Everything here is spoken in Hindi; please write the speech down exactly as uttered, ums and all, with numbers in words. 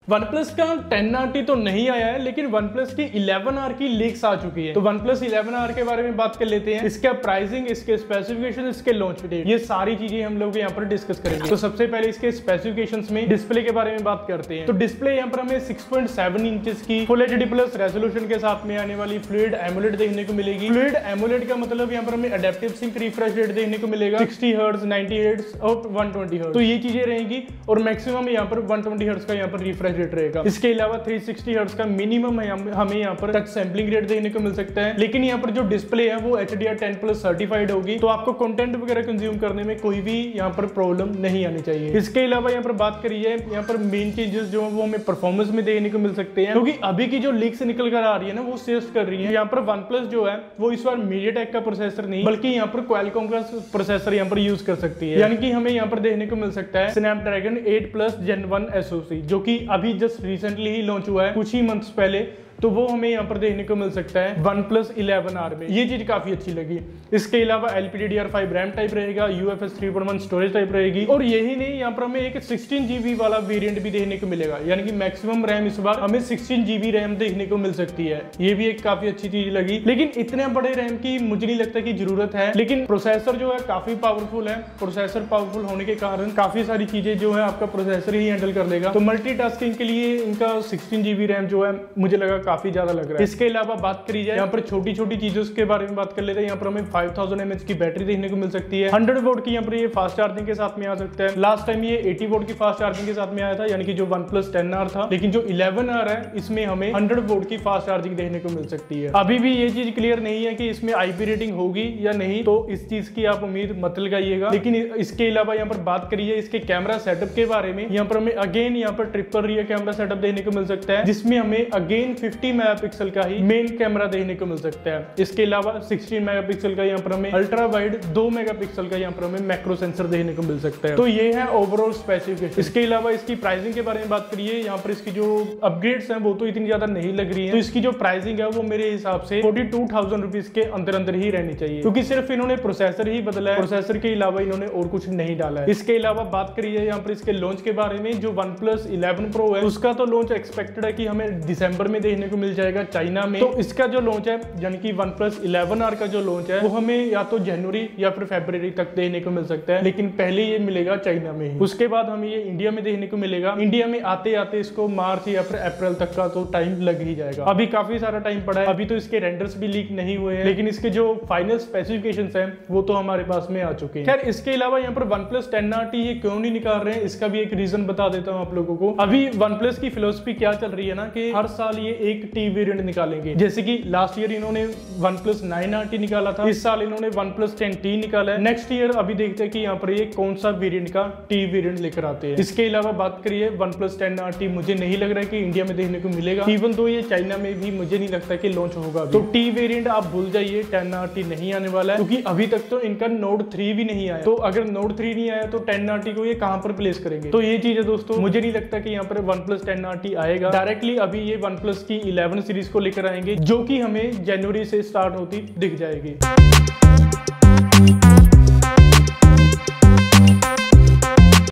OnePlus का टेन आर टी तो नहीं आया है, लेकिन OnePlus की इलेवन आर की लीक्स आ चुकी है। तो OnePlus इलेवन आर के बारे में बात कर लेते हैं। इसका प्राइसिंग, इसके स्पेसिफिकेशन, इसके लॉन्च डेट, ये सारी चीजें हम लोग यहाँ पर डिस्कस करेंगे। तो सबसे पहले इसके स्पेसिफिकेशंस में डिस्प्ले के बारे में बात करते हैं। तो डिस्प्ले यहाँ पर हमें सिक्स पॉइंट सेवन इंचेस की फुल एचडी प्लस रेजोल्यूशन के साथ में आने वाली फ्लूइड एमोलेड देखने को मिलेगी। फ्लूइड एमोलेड का मतलब यहाँ पर हमें अडेप्टिव सिंक रिफ्रेश रेट देखने को मिलेगा सिक्सटी हर्ट्ज, नाइंटी हर्ट्ज और वन ट्वेंटी हर्ट्ज। तो ये चीजें रहेंगी और मैक्सिमम यहाँ पर वन ट्वेंटी हर्ट्ज का यहाँ पर रिफ्रेश रेट रहेगा। इसके अलावा थ्री सिक्सटी हर्ट्ज का मिनिमम हमें यहाँ पर टच सैंपलिंग रेट देखने को मिल सकता है। लेकिन यहाँ पर जो डिस्प्ले है वो H D R ten plus certified होगी, तो आपको कंटेंट वगैरह कंज्यूम करने में कोई भी यहाँ पर प्रॉब्लम नहीं आनी चाहिए। इसके अलावा यहाँ पर बात करिए, यहाँ पर मेन चेंजेस जो वो हमें परफॉर्मेंस में देखने को मिल सकते हैं, क्योंकि अभी की जो लीक्स निकल कर आ रही है ना, वो सजेस्ट कर रही है यहाँ पर OnePlus जो है वो इस बार MediaTek का प्रोसेसर नहीं बल्कि यहाँ पर Qualcomm का प्रोसेसर यहाँ पर यूज कर सकती है। यानी कि हमें यहाँ पर देखने को मिल सकता है Snapdragon eight plus gen one SOC, जो कि अभी जस्ट रिसेंटली ही लॉन्च हुआ है कुछ ही मंथ्स पहले। तो वो हमें यहाँ पर देखने को मिल सकता है OnePlus इलेवन आर में। ये चीज काफी अच्छी लगी। इसके अलावा L P D D R five RAM type रहेगा, U F S three point one storage type रहेगी, और यही नहीं, यहाँ पर हमें एक सिक्सटीन जीबी वाला वेरिएंट भी देखने को मिलेगा। यानी कि मैक्सिमम रैम इस बार हमें सिक्सटीन जीबी रैम देखने को मिल सकती है। ये भी एक काफी अच्छी चीज लगी। लेकिन इतने बड़े रैम की मुझे नहीं लगता कि जरूरत है। लेकिन प्रोसेसर जो है काफी पावरफुल है। प्रोसेसर पावरफुल होने के कारण काफी सारी चीजें जो है आपका प्रोसेसर ही हैंडल कर लेगा। तो मल्टीटास्किंग के लिए इनका सिक्सटीन जीबी रैम जो है मुझे लगा काफी ज्यादा लग रहा है। इसके अलावा बात करी जाए यहाँ पर छोटी छोटी चीजों के बारे में बात कर लेते हैं। यहाँ पर हमें फाइव थाउजेंड एमएच की बैटरी देखने को मिल सकती है। हंड्रेड वोल्ट की यहाँ पर ये फास्ट चार्जिंग के साथ में आ सकता है। लास्ट टाइम ये एटी वोल्ट की फास्ट चार्जिंग के साथ में आया था, यानी कि जो OnePlus टेन आर था। लेकिन जो इलेवन आर है इसमें हमें हंड्रेड वोल्ट की फास्ट चार्जिंग देखने को मिल सकती है। अभी भी ये चीज क्लियर नहीं है कि इसमें आईपी रेटिंग होगी या नहीं, तो इस चीज की आप उम्मीद मत लगाइएगा। लेकिन इसके अलावा यहाँ पर बात करिए इसके कैमरा सेटअप के बारे में, यहाँ पर हमें अगेन यहाँ पर ट्रिपल रियर कैमरा सेटअप देखने को मिल सकता है, जिसमें हमें अगेन फिफ्टी मेगापिक्सल का ही मेन कैमरा देखने को मिल सकता है। इसके अलावा सिक्सटीन मेगापिक्सल का यहाँ पर हमें अल्ट्रा वाइड दो मेगापिक्सल का यहाँ पर हमें मैक्रो सेंसर देखने को मिल सकता है। तो ये है ओवरऑल स्पेसिफिकेशन। इसके अलावा इसकी प्राइसिंग के बारे में बात करिए, यहाँ पर इसकी जो अपग्रेड्स हैं वो तो इतनी ज्यादा नहीं लग रही है। तो इसकी जो प्राइसिंग है वो मेरे हिसाब से फोर्टी टू थाउजेंड रुपीज के अंदर अंदर ही रहनी चाहिए, क्योंकि सिर्फ इन्होंने प्रोसेसर ही बदला है। प्रोसेसर के अलावा इन्होंने और कुछ नहीं डाला है। इसके अलावा बात करिए यहाँ पर इसके लॉन्च के बारे में, जो OnePlus इलेवन प्रो है उसका तो लॉन्च एक्सपेक्टेड है कि हमें दिसंबर में देखने को मिल जाएगा चाइना में। तो इसका जो लॉन्च है यानी कि OnePlus इलेवन आर का जो लॉन्च है वो हमें या तो जनवरी या फिर फरवरी तक देखने को मिल सकता है, लेकिन पहले ये मिलेगा चाइना में ही। उसके बाद हमें ये इंडिया में देखने को मिलेगा। इंडिया में आते आते इसको मार्च या फिर अप्रैल तक का तो टाइम लग ही जाएगा। अभी काफी सारा टाइम पड़ा है। अभी तो इसके रेंडर्स भी लीक नहीं हुए हैं, लेकिन इसके जो फाइनल स्पेसिफिकेशंस हैं वो तो हमारे पास में आ चुके हैं। खैर, इसके अलावा यहाँ पर OnePlus टेन आर टी ये क्यों नहीं निकाल रहे हैं, इसका भी एक रीजन बता देता हूँ आप लोगों को। अभी OnePlus की फिलोसफी क्या चल रही है ना, कि हर साल ये एक टी वेरिएंट निकालेंगे। जैसे कि लास्ट ईयर इन्होंने OnePlus नाइन आर टी निकाला था, इस साल इन्होंने OnePlus टेन टी निकाला है। नेक्स्ट ईयर अभी देखते हैं कि यहाँ पर ये कौन सा वेरिएंट का टी वेरिएंट लेकर आते हैं। इसके अलावा बात करिए OnePlus टेन आर टी मुझे नहीं लग रहा है कि इंडिया में देखने को मिलेगा, इवन तो ये चाइना में भी मुझे नहीं लगता कि लॉन्च होगा। तो टी वेरिएंट आप भूल जाइए, टेन आर टी नहीं आने वाला है, क्योंकि अभी तक तो इनका नोड थ्री भी नहीं आया। तो अगर नोड थ्री नहीं आया तो टेन आर टी को ये कहां पर प्लेस करेंगे। तो ये चीज है दोस्तों, मुझे नहीं लगता कि यहाँ पर OnePlus टेन आर टी आएगा। डायरेक्टली अभी ये OnePlus की इलेवन सीरीज को लेकर आएंगे, जो कि हमें जनवरी से स्टार्ट होती दिख जाएगी।